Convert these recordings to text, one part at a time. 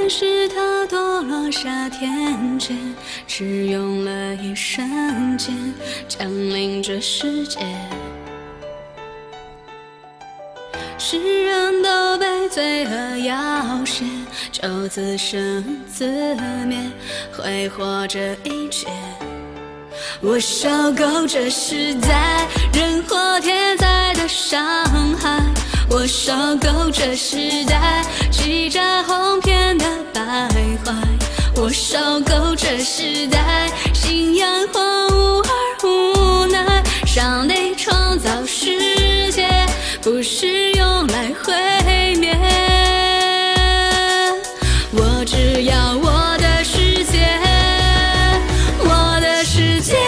但是它堕落下天间，只用了一瞬间，降临这世界。世人都被罪恶要挟，就自生自灭，挥霍这一切。我受够这时代人祸天灾的伤害，我受够这时代欺诈哄骗的败坏，我受够这时代信仰荒芜而无奈。上帝创造世界，不是用来毁灭，我只要我的世界，我的世界。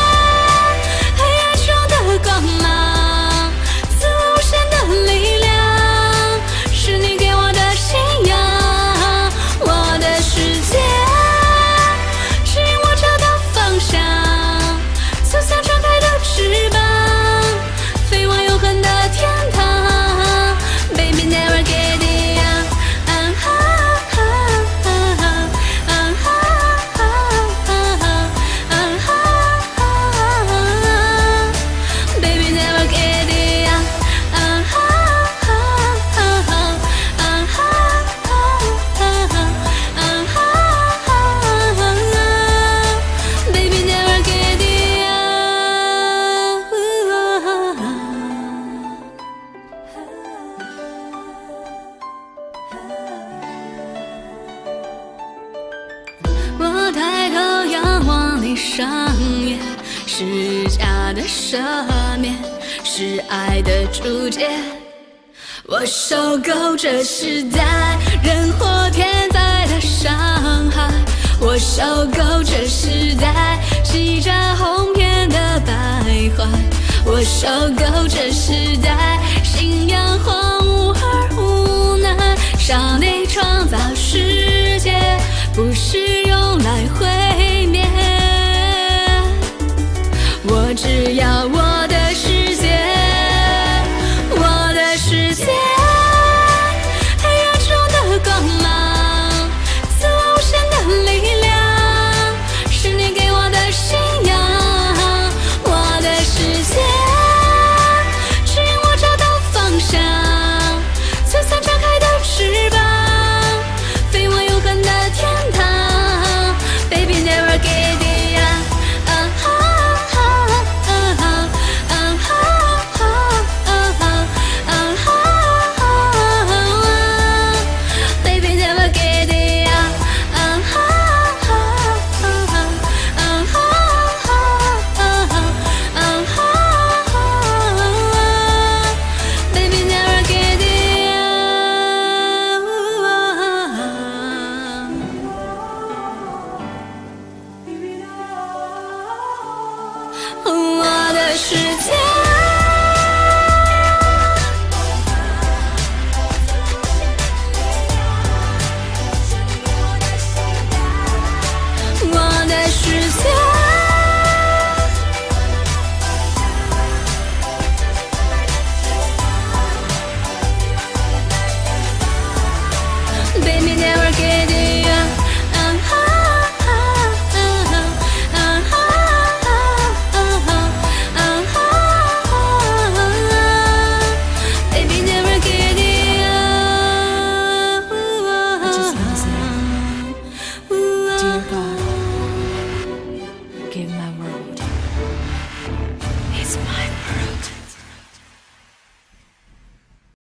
我抬头仰望你上演，是假的赦免，是爱的注解。我受够这时代人祸天灾的伤害，我受够这时代欺诈哄骗的败坏，我受够这时代信仰荒芜而无奈。上帝创造世界，不是用来毁